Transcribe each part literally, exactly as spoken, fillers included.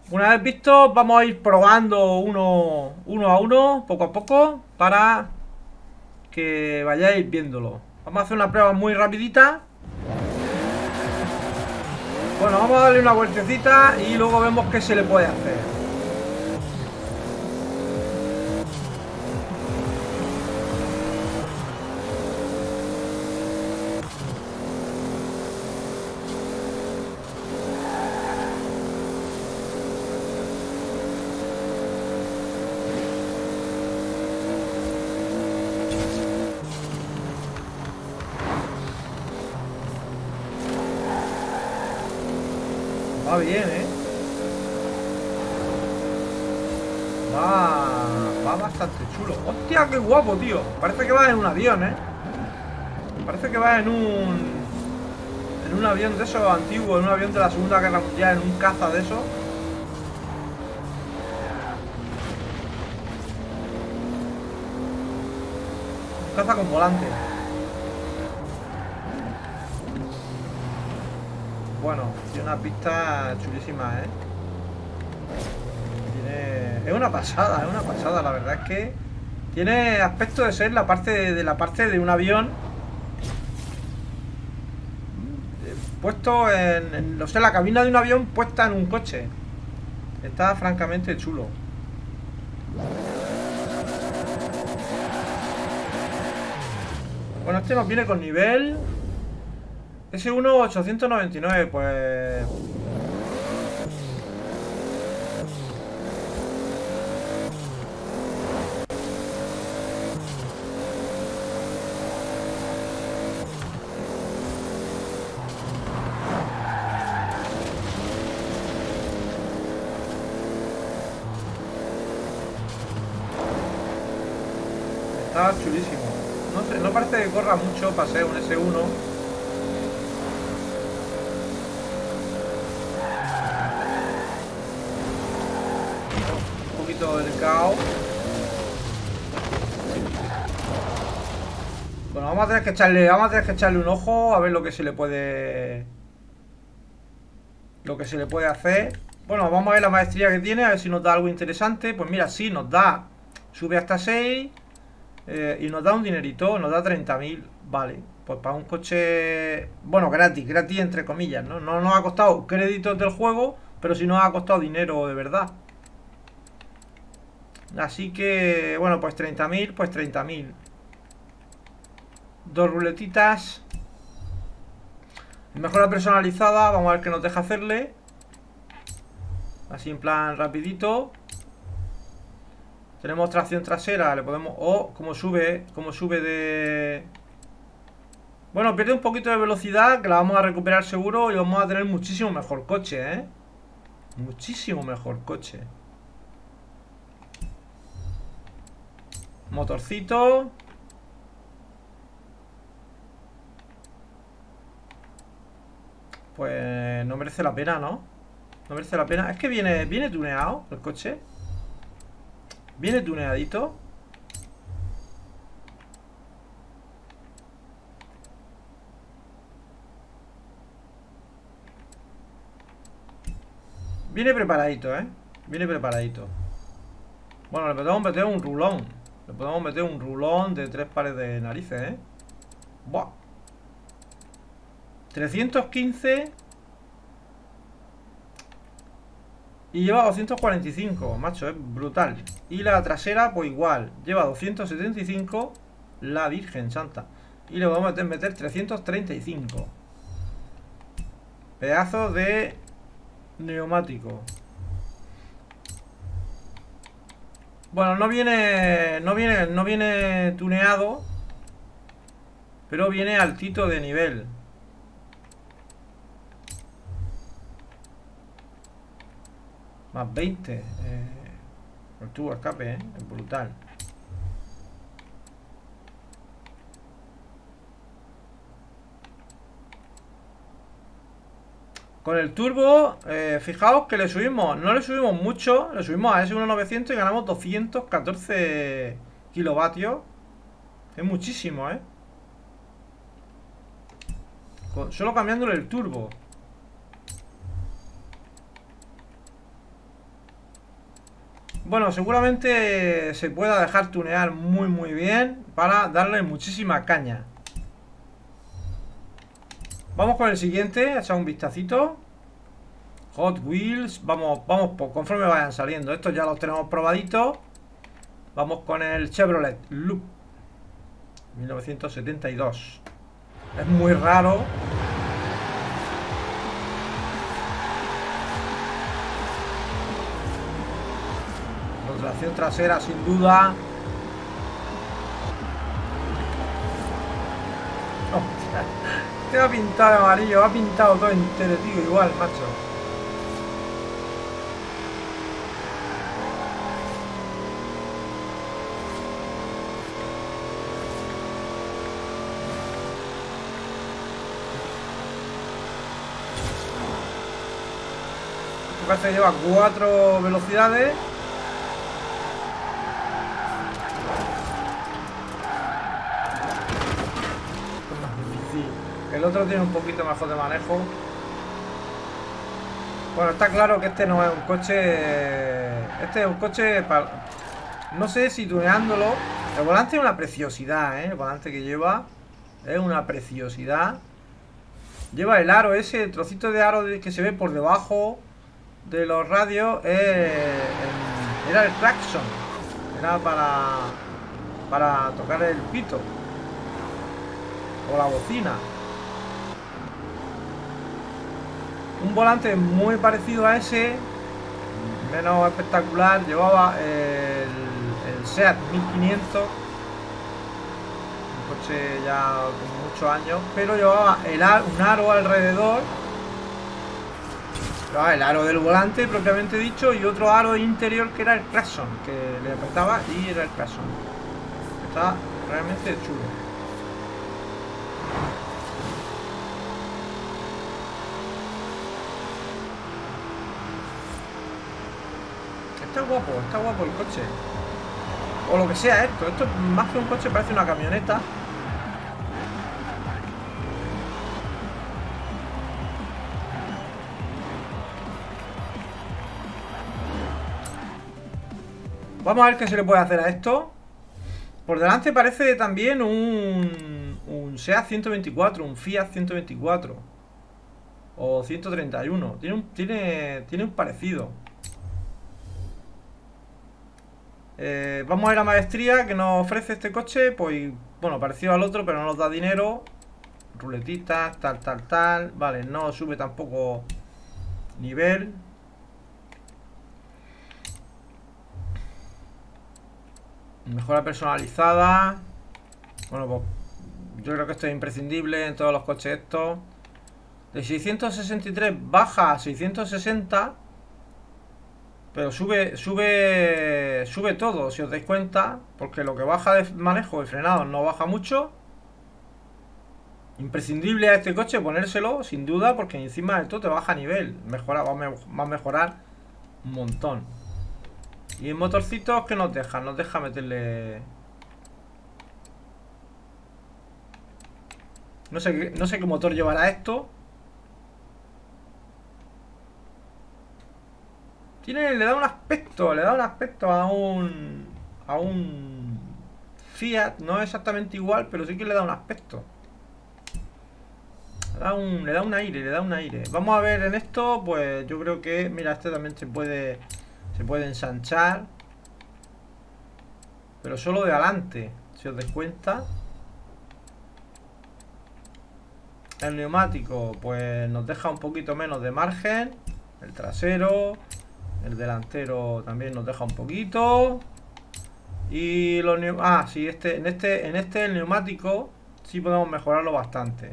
Una vez visto, vamos a ir probando uno, uno a uno, poco a poco, para que vayáis viéndolo. Vamos a hacer una prueba muy rapidita. Bueno, vamos a darle una vueltecita y luego vemos qué se le puede hacer. Va bien, ¿eh? Va, va bastante chulo. ¡Hostia, qué guapo, tío! Parece que va en un avión, ¿eh? Parece que va en un... En un avión de esos antiguos, en un avión de la Segunda Guerra Mundial, en un caza de esos. Un caza con volante. Bueno, tiene una pista chulísima, ¿eh? Tiene... Es una pasada, es una pasada, la verdad es que tiene aspecto de ser la parte de, de la parte de un avión eh, puesto en, en, o sea, la cabina de un avión puesta en un coche. Está francamente chulo. Bueno, este nos viene con nivel S uno ochocientos noventa y nueve, pues... Está chulísimo. No sé, no parece que corra mucho para ser un S uno. Un poquito delicado. Bueno, vamos a tener que echarle, vamos a tener que echarle un ojo a ver lo que se le puede, lo que se le puede hacer. Bueno, vamos a ver la maestría que tiene, a ver si nos da algo interesante. Pues mira, sí, nos da, sube hasta seis eh, y nos da un dinerito, nos da treinta mil. Vale, pues para un coche, bueno, gratis, gratis entre comillas, ¿no? No nos ha costado créditos del juego, pero sí nos ha costado dinero de verdad. Así que, bueno, pues treinta mil, pues treinta mil. Dos ruletitas. Mejora personalizada, vamos a ver qué nos deja hacerle. Así en plan rapidito. Tenemos tracción trasera, le podemos... Oh, como sube, como sube de... Bueno, pierde un poquito de velocidad, que la vamos a recuperar seguro y vamos a tener muchísimo mejor coche, ¿eh? Muchísimo mejor coche. Motorcito. Pues no merece la pena, ¿no? No merece la pena. Es que viene, viene tuneado el coche. Viene tuneadito. Viene preparadito, ¿eh? Viene preparadito. Bueno, le podemos meter un rulón. Le podemos meter un rulón de tres pares de narices, ¿eh? Buah. trescientos quince. Y lleva doscientos cuarenta y cinco, macho, es brutal. Y la trasera, pues igual. Lleva doscientos setenta y cinco. La Virgen Santa. Y le vamos a meter, meter trescientos treinta y cinco. Pedazo de neumático. Bueno, no viene. No viene. No viene tuneado. Pero viene altito de nivel. Más veinte. Eh, el tubo de escape, ¿eh? Es brutal. Con el turbo, eh, fijaos que le subimos, no le subimos mucho, le subimos a ese uno novecientos y ganamos doscientos catorce kilovatios. Es muchísimo, ¿eh? Con, solo cambiándole el turbo. bueno, seguramente se pueda dejar tunear muy muy bien para darle muchísima caña. Vamos con el siguiente, echar un vistacito. Hot Wheels, vamos, vamos por, conforme vayan saliendo. Estos ya los tenemos probaditos. Vamos con el Chevrolet Loop mil novecientos setenta y dos. Es muy raro. La tracción trasera sin duda. Oh, te va pintado de amarillo, ha pintado todo entero, tío, igual, macho. Parece que lleva cuatro velocidades. Es más difícil. El otro tiene un poquito mejor de manejo. Bueno, está claro que este no es un coche. Este es un coche para... No sé si tuneándolo. El volante es una preciosidad, ¿eh? El volante que lleva es una preciosidad. Lleva el aro ese, el trocito de aro que se ve por debajo de los radios, eh, el, era el claxon, era para para tocar el pito o la bocina. Un volante muy parecido a ese, menos espectacular, llevaba el, el SEAT mil quinientos, un coche ya con muchos años, pero llevaba el ar, un aro alrededor. El aro del volante propiamente dicho y otro aro interior que era el claxon, que le apretaba y era el claxon. Está realmente chulo. Está guapo, está guapo el coche. O lo que sea esto. Esto más que un coche parece una camioneta. Vamos a ver qué se le puede hacer a esto. Por delante parece también un, un SEAT ciento veinticuatro, un Fiat ciento veinticuatro o ciento treinta y uno. Tiene un, tiene, tiene un parecido. Eh, vamos a ver la maestría que nos ofrece este coche. Pues bueno, parecido al otro, pero no nos da dinero. Ruletitas, tal, tal, tal. Vale, no sube tampoco nivel. Mejora personalizada. Bueno, pues yo creo que esto es imprescindible en todos los coches estos. De seiscientos sesenta y tres baja a seiscientos sesenta. Pero sube, sube, sube todo, si os dais cuenta. Porque lo que baja de manejo y frenado no baja mucho. Imprescindible a este coche ponérselo, sin duda, porque encima de todo te baja nivel. Mejora, va a mejorar un montón. Y en motorcitos, ¿qué nos deja? Nos deja meterle... No sé, qué, no sé qué motor llevará esto. Tiene, le da un aspecto, le da un aspecto a un... A un... Fiat, no es exactamente igual, pero sí que le da un aspecto. Le da un, le da un aire, le da un aire. Vamos a ver en esto, pues yo creo que... Mira, este también se puede... Se puede ensanchar. Pero solo de adelante, si os dais cuenta. El neumático, pues nos deja un poquito menos de margen. El trasero. El delantero también nos deja un poquito. Y los neumáticos... Ah, sí, este, en este, en este el neumático sí podemos mejorarlo bastante.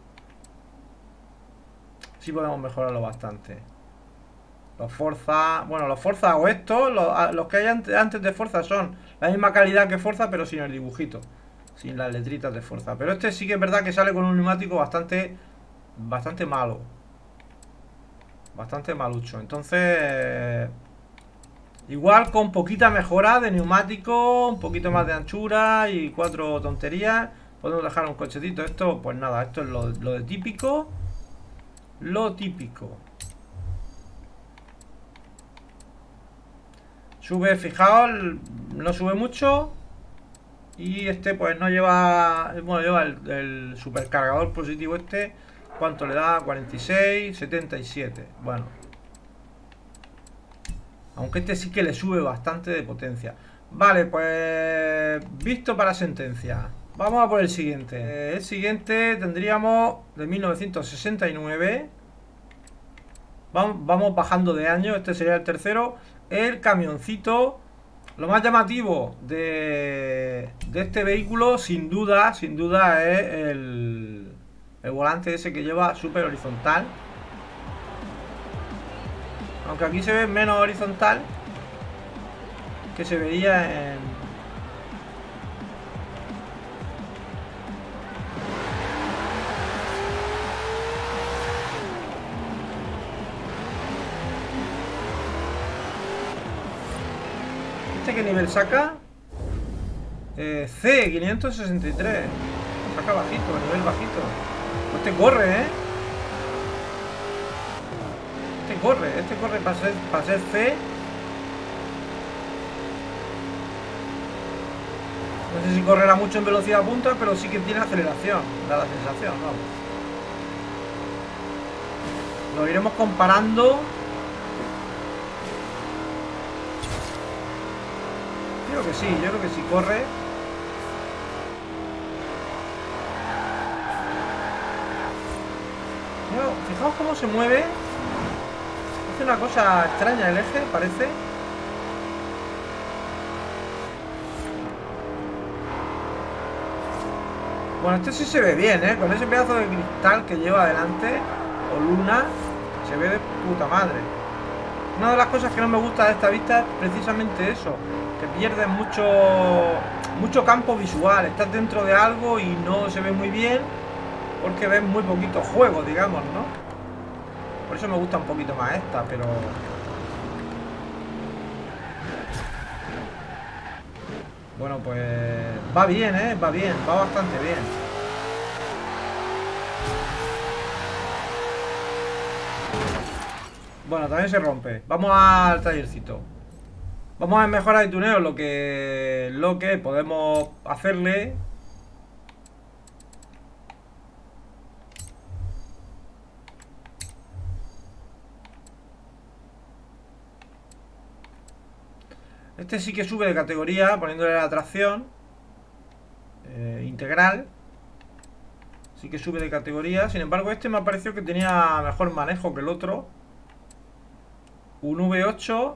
Sí podemos mejorarlo bastante. Los Forza, bueno, los Forza o estos, los, los que hay antes de Forza son la misma calidad que Forza, pero sin el dibujito, sin las letritas de Forza. Pero este sí que es verdad que sale con un neumático bastante, bastante malo, bastante malucho. Entonces, igual con poquita mejora de neumático, un poquito más de anchura y cuatro tonterías, podemos dejar un cochecito. Esto, pues nada, esto es lo, lo de típico, lo típico. Sube, fijaos, no sube mucho. Y este pues no lleva... Bueno, lleva el, el supercargador positivo este. ¿Cuánto le da? cuarenta y seis, setenta y siete. Bueno. Aunque este sí que le sube bastante de potencia. Vale, pues... Visto para sentencia. Vamos a por el siguiente. El siguiente tendríamos de mil novecientos sesenta y nueve. Vamos, vamos bajando de año. Este sería el tercero. El camioncito. Lo más llamativo de, de este vehículo, sin duda, sin duda, es el, el volante ese que lleva súper horizontal. Aunque aquí se ve menos horizontal que se veía en... ¿Qué nivel saca? Eh, C, quinientos sesenta y tres. Saca bajito, nivel bajito. Pues este corre, ¿eh? Este corre, este corre para ser, para ser C. No sé si correrá mucho en velocidad punta, pero sí que tiene aceleración. Da la sensación, vamos. Lo iremos comparando. Yo creo que sí, yo creo que sí corre. Bueno, fijaos cómo se mueve. Hace una cosa extraña el eje, parece. Bueno, este sí se ve bien, ¿eh? Con ese pedazo de cristal que lleva adelante, o luna, se ve de puta madre. Una de las cosas que no me gusta de esta vista es precisamente eso. Que pierdes mucho mucho campo visual. Estás dentro de algo y no se ve muy bien porque ves muy poquito juego, digamos, ¿no? Por eso me gusta un poquito más esta, pero... Bueno, pues... Va bien, ¿eh? Va bien, va bastante bien. Bueno, también se rompe. Vamos al tallercito. Vamos a mejorar y tuneo lo que, lo que podemos hacerle. Este sí que sube de categoría poniéndole la tracción eh, integral. Sí que sube de categoría. Sin embargo, este me ha parecido que tenía mejor manejo que el otro. Un V ocho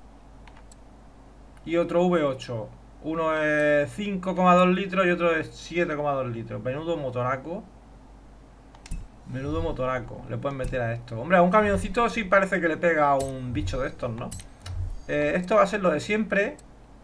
y otro V ocho. Uno es cinco coma dos litros y otro es siete coma dos litros. Menudo motoraco. Menudo motoraco. Le pueden meter a esto. Hombre, a un camioncito sí parece que le pega a un bicho de estos, ¿no? Eh, esto va a ser lo de siempre.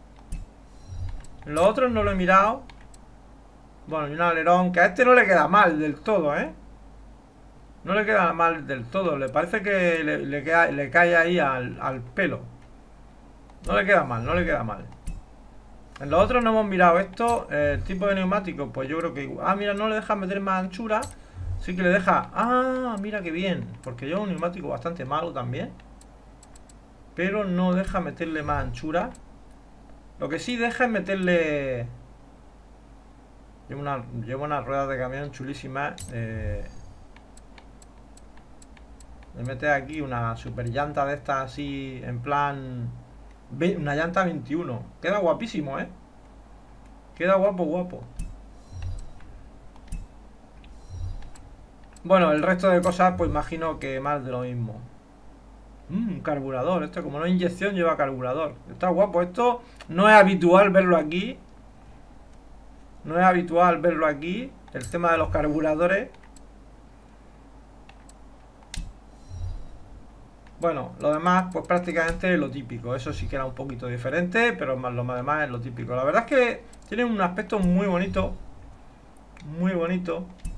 Los otros no lo he mirado. Bueno, y un alerón. Que a este no le queda mal del todo, ¿eh? No le queda mal del todo. Le parece que le, le, queda, le cae ahí al, al pelo. No le queda mal, no le queda mal. En los otros no hemos mirado esto. El tipo de neumático, pues yo creo que igual. Ah, mira, no le deja meter más anchura. Sí que le deja... Ah, mira qué bien. Porque lleva un neumático bastante malo también. Pero no deja meterle más anchura. Lo que sí deja es meterle... Lleva una, lleva una rueda de camión chulísima. Eh... Le mete aquí una super llanta de estas así, en plan... Una llanta veintiuno. Queda guapísimo, ¿eh? Queda guapo, guapo. Bueno, el resto de cosas, pues imagino que más de lo mismo. Mmm, carburador. Esto como no es inyección, lleva carburador. Está guapo. Esto no es habitual verlo aquí. No es habitual verlo aquí. El tema de los carburadores. Bueno, lo demás, pues prácticamente lo típico. Eso sí que era un poquito diferente, pero más lo demás es lo típico. La verdad es que tiene un aspecto muy bonito. Muy bonito.